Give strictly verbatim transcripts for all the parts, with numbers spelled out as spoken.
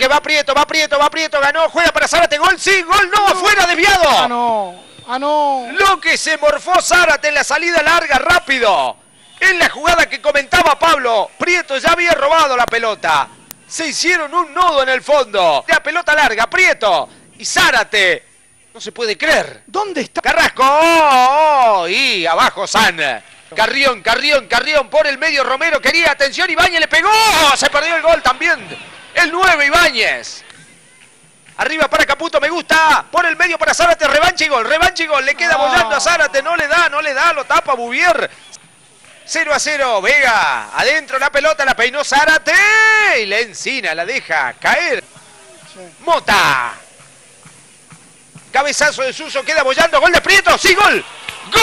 va Prieto, va Prieto, va Prieto, ganó, juega para Zárate, gol, sí, gol, no, afuera, desviado. Ah, no, ah, no. Lo que se morfó Zárate en la salida larga, rápido. En la jugada que comentaba Pablo, Prieto ya había robado la pelota. Se hicieron un nodo en el fondo. La pelota larga, Prieto y Zárate. No se puede creer. ¿Dónde está? Carrasco, oh, oh, y abajo San. Carrión, Carrión, Carrión por el medio, Romero quería, atención, Ibáñez le pegó, se perdió el gol también. El nueve, Ibáñez. Arriba para Caputo, me gusta. Por el medio para Zárate, revancha y gol, revancha y gol. Le queda Oh. bollando a Zárate, no le da, no le da, lo tapa Bouvier. cero a cero, Vega, adentro la pelota, la peinó Zárate y la encina, la deja caer. Sí. Mota. Cabezazo de Suso, queda bollando, gol de Prieto, sí, gol. ¡Gol!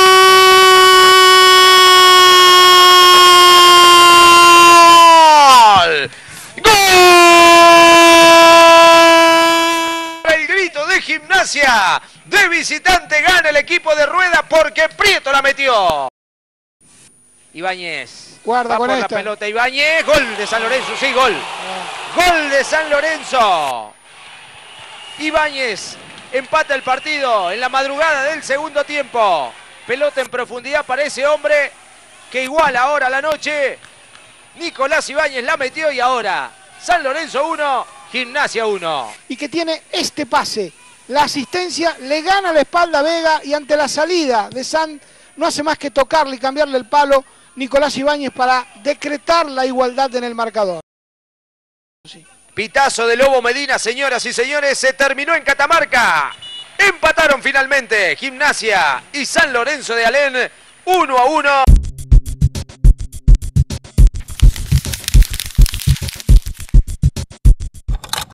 ¡Gol! El grito de Gimnasia, de visitante gana el equipo de Rueda porque Prieto la metió. Ibáñez, Guarda va con por la esta. pelota, Ibáñez, gol de San Lorenzo, sí, gol. Gol de San Lorenzo. Ibáñez empata el partido en la madrugada del segundo tiempo. Pelota en profundidad para ese hombre que iguala ahora la noche. Nicolás Ibáñez la metió y ahora San Lorenzo uno, Gimnasia uno. Y que tiene este pase. La asistencia le gana la espalda a Vega y ante la salida de San no hace más que tocarle y cambiarle el palo Nicolás Ibáñez para decretar la igualdad en el marcador. Sí. Pitazo de Lobo Medina, señoras y señores, se terminó en Catamarca. Empataron finalmente Gimnasia y San Lorenzo de Alén uno a uno.